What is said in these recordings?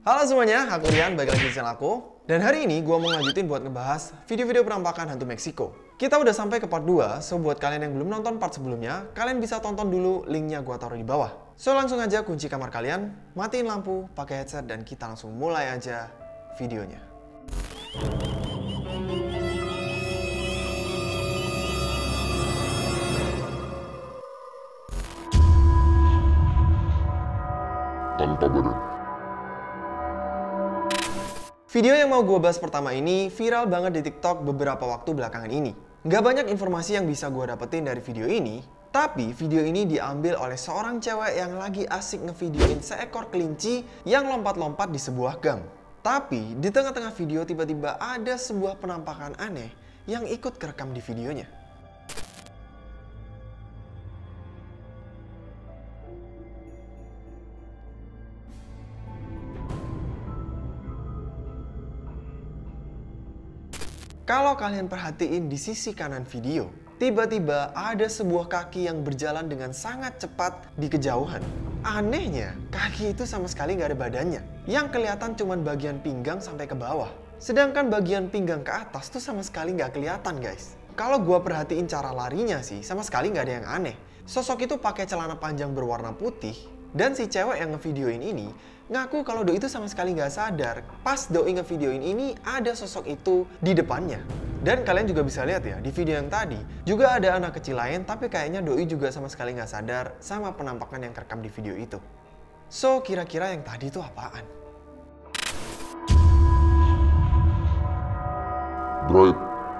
Halo semuanya, aku Rian, balik lagi di channel aku. Dan hari ini gue mau lanjutin buat ngebahas video-video penampakan hantu Meksiko. Kita udah sampai ke part 2, so buat kalian yang belum nonton part sebelumnya, kalian bisa tonton dulu, linknya gue taruh di bawah. So langsung aja kunci kamar kalian, matiin lampu, pakai headset, dan kita langsung mulai aja videonya. Tanpa badan. Video yang mau gue bahas pertama ini viral banget di TikTok beberapa waktu belakangan ini. Nggak banyak informasi yang bisa gue dapetin dari video ini, tapi video ini diambil oleh seorang cewek yang lagi asik ngevideoin seekor kelinci yang lompat-lompat di sebuah gang. Tapi di tengah-tengah video tiba-tiba ada sebuah penampakan aneh yang ikut kerekam di videonya. Kalau kalian perhatiin di sisi kanan video, tiba-tiba ada sebuah kaki yang berjalan dengan sangat cepat di kejauhan. Anehnya, kaki itu sama sekali nggak ada badannya. Yang kelihatan cuma bagian pinggang sampai ke bawah. Sedangkan bagian pinggang ke atas tuh sama sekali nggak kelihatan, guys. Kalau gua perhatiin cara larinya sih, sama sekali nggak ada yang aneh. Sosok itu pakai celana panjang berwarna putih, dan si cewek yang ngevideoin ini ngaku kalau doi itu sama sekali nggak sadar pas doi ngevideoin ini ada sosok itu di depannya. Dan kalian juga bisa lihat ya, di video yang tadi juga ada anak kecil lain, tapi kayaknya doi juga sama sekali nggak sadar sama penampakan yang kerekam di video itu. So, kira-kira yang tadi itu apaan? Drive.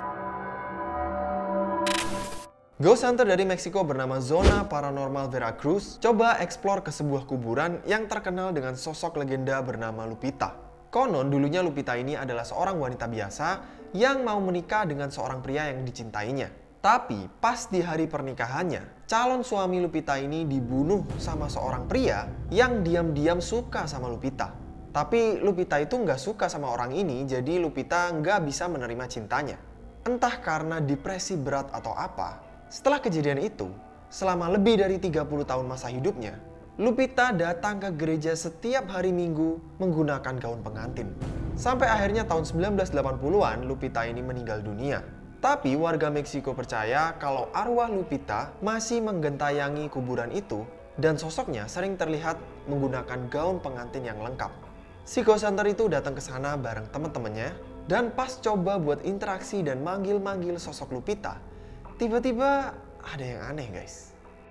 Ghost hunter dari Meksiko bernama Zona Paranormal Veracruz coba eksplor ke sebuah kuburan yang terkenal dengan sosok legenda bernama Lupita. Konon dulunya Lupita ini adalah seorang wanita biasa yang mau menikah dengan seorang pria yang dicintainya. Tapi pas di hari pernikahannya, calon suami Lupita ini dibunuh sama seorang pria yang diam-diam suka sama Lupita. Tapi Lupita itu nggak suka sama orang ini, jadi Lupita nggak bisa menerima cintanya. Entah karena depresi berat atau apa, setelah kejadian itu, selama lebih dari 30 tahun masa hidupnya, Lupita datang ke gereja setiap hari Minggu menggunakan gaun pengantin. Sampai akhirnya tahun 1980-an, Lupita ini meninggal dunia. Tapi warga Meksiko percaya kalau arwah Lupita masih menggentayangi kuburan itu dan sosoknya sering terlihat menggunakan gaun pengantin yang lengkap. Si ghost hunter itu datang ke sana bareng teman-temannya dan pas coba buat interaksi dan manggil-manggil sosok Lupita, tiba-tiba ada yang aneh, guys.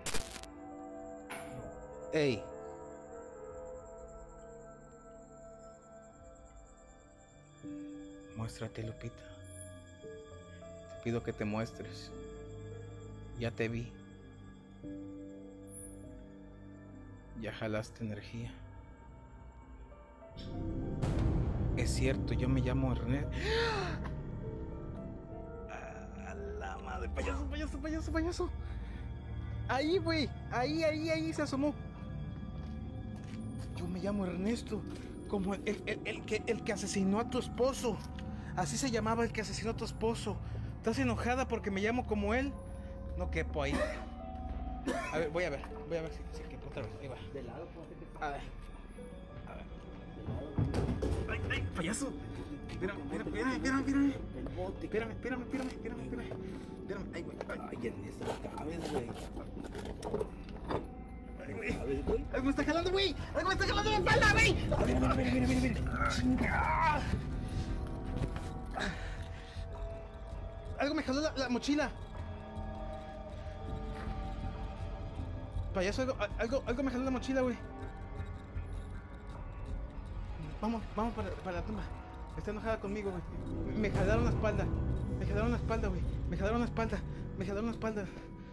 Hey. Muéstrate, Lupita. Te pido que te muestres. Ya te vi. Ya jalaste energía. Es cierto, yo me llamo Ernesto. La madre, payaso. Ahí, güey. Ahí se asomó. Yo me llamo Ernesto, como el que asesinó a tu esposo. Así se llamaba el que asesinó a tu esposo. ¿Estás enojada porque me llamo como él? No quepo ahí. A ver, voy a ver si quepo otra vez. Ahí va. De lado, a ver. Ay, payaso. Espérame. El bote. Espérame. Ay, güey. Ay, Ernesto, no cabes, güey. Algo me está jalando, güey. Algo me está jalando la espalda, güey. Mira. Chinga. Algo me jaló la mochila. Payaso, algo me jaló la mochila, güey. Vamos para la tumba. Está enojada conmigo, güey. Me jalaron la espalda, güey. Me jalaron la espalda.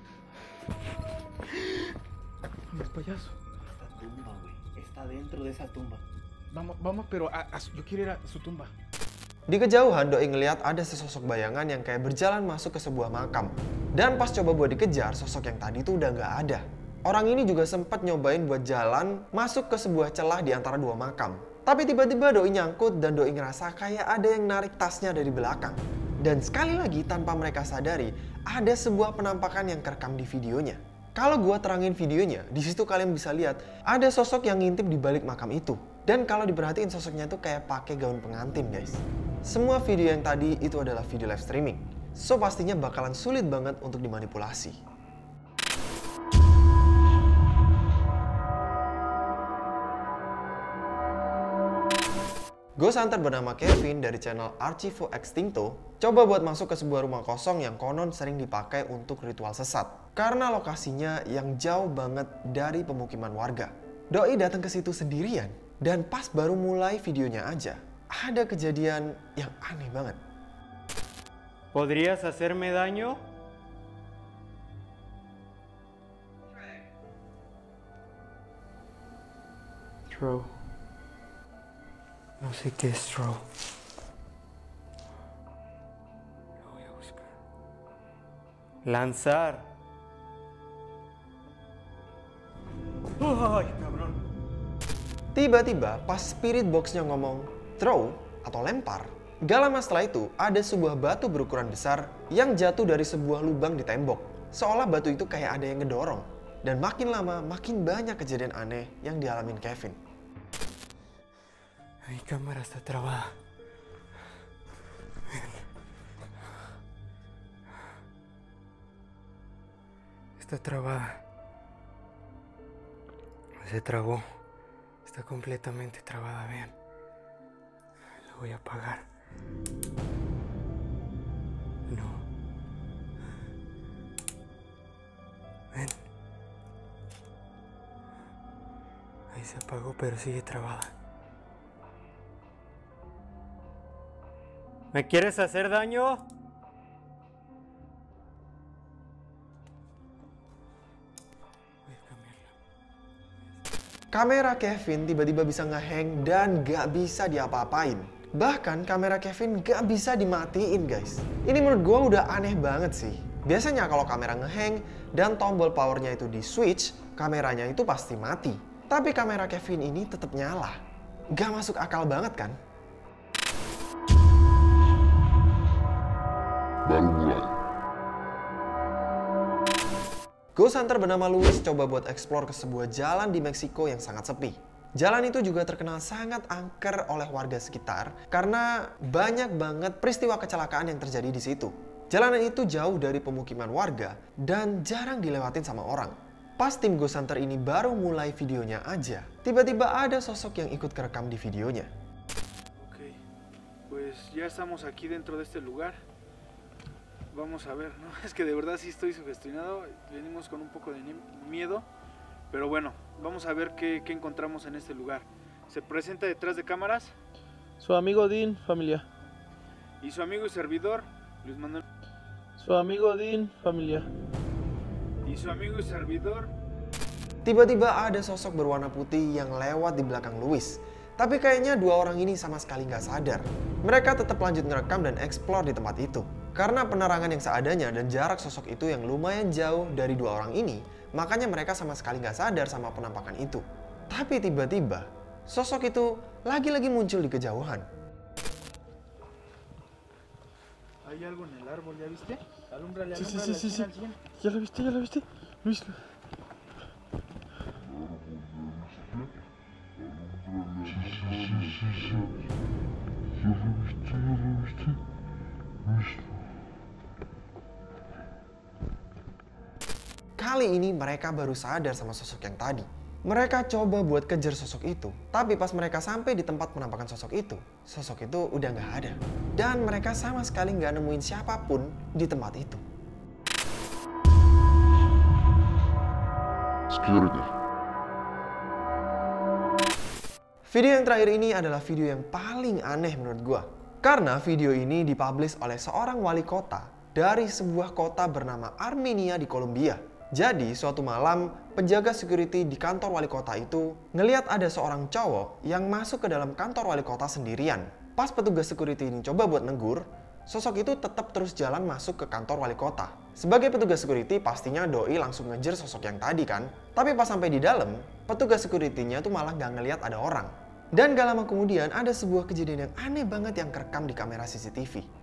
No es payaso. Esta tumba, güey. Está dentro de esa tumba. Vamos, pero yo quiero ir a su tumba. Di kejauhan, doi ngeliat ada sesosok bayangan yang kayak berjalan masuk ke sebuah makam. Dan pas coba buat dikejar, sosok yang tadi tuh udah nggak ada. Orang ini juga sempat nyobain buat jalan masuk ke sebuah celah di antara dua makam. Tapi tiba-tiba doi nyangkut dan doi ngerasa kayak ada yang narik tasnya dari belakang. Dan sekali lagi tanpa mereka sadari, ada sebuah penampakan yang kerekam di videonya. Kalau gua terangin videonya, di situ kalian bisa lihat ada sosok yang ngintip di balik makam itu. Dan kalau diperhatiin sosoknya itu kayak pakai gaun pengantin guys. Semua video yang tadi itu adalah video live streaming. So pastinya bakalan sulit banget untuk dimanipulasi. Ghost Hunter bernama Kevin dari channel Archivo Extincto coba buat masuk ke sebuah rumah kosong yang konon sering dipakai untuk ritual sesat. Karena lokasinya yang jauh banget dari pemukiman warga. Doi datang ke situ sendirian dan pas baru mulai videonya aja, ada kejadian yang aneh banget. ¿Podrías hacerme daño? Throw. No sé qué es throw. Lo voy a buscar. Lanzar. ¡Ay, cabrón! Tiba-tiba pas spirit boxnya ngomong throw atau lempar, gak lama setelah itu ada sebuah batu berukuran besar yang jatuh dari sebuah lubang di tembok. Seolah batu itu kayak ada yang ngedorong. Dan makin lama makin banyak kejadian aneh yang dialamin Kevin. Mi cámara está trabada. Está trabada. Se trabó. Está completamente trabada, vean. La voy a apagar. No. Ven. Ahí se apagó, pero sigue trabada. ¿Me quieres hacer daño? Voy a cambiarla. Kamera Kevin tiba-tiba bisa ngehang dan gak bisa diapa-apain. Bahkan kamera Kevin gak bisa dimatiin guys. Ini menurut gue udah aneh banget sih. Biasanya kalau kamera ngehang dan tombol powernya itu di switch, kameranya itu pasti mati. Tapi kamera Kevin ini tetap nyala. Gak masuk akal banget kan? Baru mulai. Ghost Hunter bernama Luis coba buat explore ke sebuah jalan di Meksiko yang sangat sepi. Jalan itu juga terkenal sangat angker oleh warga sekitar karena banyak banget peristiwa kecelakaan yang terjadi di situ. Jalanan itu jauh dari pemukiman warga dan jarang dilewatin sama orang. Pas tim Ghost Hunter ini baru mulai videonya aja, tiba-tiba ada sosok yang ikut kerekam di videonya. Ok, pues ya estamos aquí dentro de este lugar. Vamos a ver, ¿no? Es que de verdad sí estoy sugestionado, venimos con un poco de miedo, pero bueno, vamos a ver qué encontramos en este lugar. ¿Se presenta detrás de cámaras? Su amigo Dean, familia. Y su amigo y servidor, Luis Manuel. Su amigo Dean, familia. Y su amigo y servidor. Tiba-tiba ada sosok berwarna putih yang lewat di belakang Luis. Tapi kayaknya dua orang ini sama sekali nggak sadar. Mereka tetap lanjut ngerekam dan explore di tempat itu. Karena penerangan yang seadanya dan jarak sosok itu yang lumayan jauh dari dua orang ini, makanya mereka sama sekali nggak sadar sama penampakan itu. Tapi tiba-tiba, sosok itu lagi-lagi muncul di kejauhan. Hay algo en el árbol, ¿ya viste? Alúmbrale, Sí, sí, alúmbrale. sí, sí, sí. al 100. ¿Ya la viste? ¿Ya la viste? Luis. Kali ini mereka baru sadar sama sosok yang tadi. Mereka coba buat kejar sosok itu, tapi pas mereka sampai di tempat penampakan sosok itu udah nggak ada. Dan mereka sama sekali nggak nemuin siapapun di tempat itu. Security. Video yang terakhir ini adalah video yang paling aneh menurut gua. Karena video ini dipublish oleh seorang wali kota dari sebuah kota bernama Armenia di Kolombia. Jadi suatu malam penjaga security di kantor wali kota itu ngelihat ada seorang cowok yang masuk ke dalam kantor wali kota sendirian. Pas petugas security ini coba buat negur, sosok itu tetap terus jalan masuk ke kantor wali kota. Sebagai petugas security pastinya doi langsung ngejar sosok yang tadi kan. Tapi pas sampai di dalam, petugas security-nya tuh malah nggak ngelihat ada orang. Dan gak lama kemudian ada sebuah kejadian yang aneh banget yang kerekam di kamera CCTV.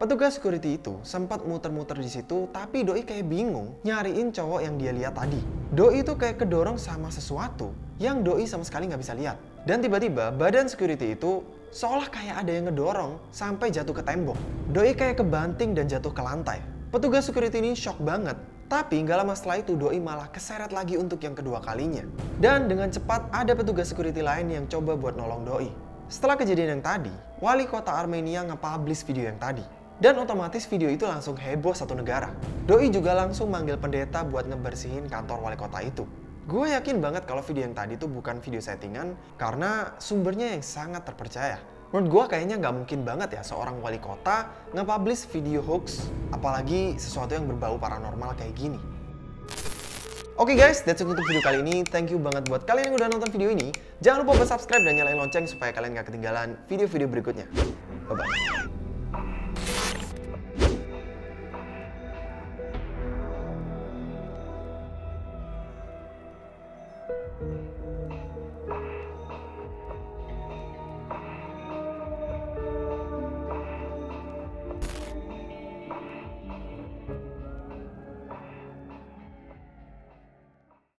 Petugas security itu sempat muter-muter di situ, tapi Doi kayak bingung nyariin cowok yang dia lihat tadi. Doi itu kayak kedorong sama sesuatu yang Doi sama sekali nggak bisa lihat. Dan tiba-tiba badan security itu seolah kayak ada yang ngedorong sampai jatuh ke tembok. Doi kayak kebanting dan jatuh ke lantai. Petugas security ini shock banget. Tapi nggak lama setelah itu Doi malah keseret lagi untuk yang kedua kalinya. Dan dengan cepat ada petugas security lain yang coba buat nolong Doi. Setelah kejadian yang tadi, wali kota Armenia nge-publish video yang tadi. Dan otomatis video itu langsung heboh satu negara. Doi juga langsung manggil pendeta buat ngebersihin kantor wali kota itu. Gue yakin banget kalau video yang tadi itu bukan video settingan karena sumbernya yang sangat terpercaya. Menurut gue kayaknya nggak mungkin banget ya seorang wali kota nge-publish video hoax, apalagi sesuatu yang berbau paranormal kayak gini. Oke guys, that's it untuk video kali ini. Thank you banget buat kalian yang udah nonton video ini. Jangan lupa buat subscribe dan nyalain lonceng supaya kalian gak ketinggalan video-video berikutnya. Bye-bye.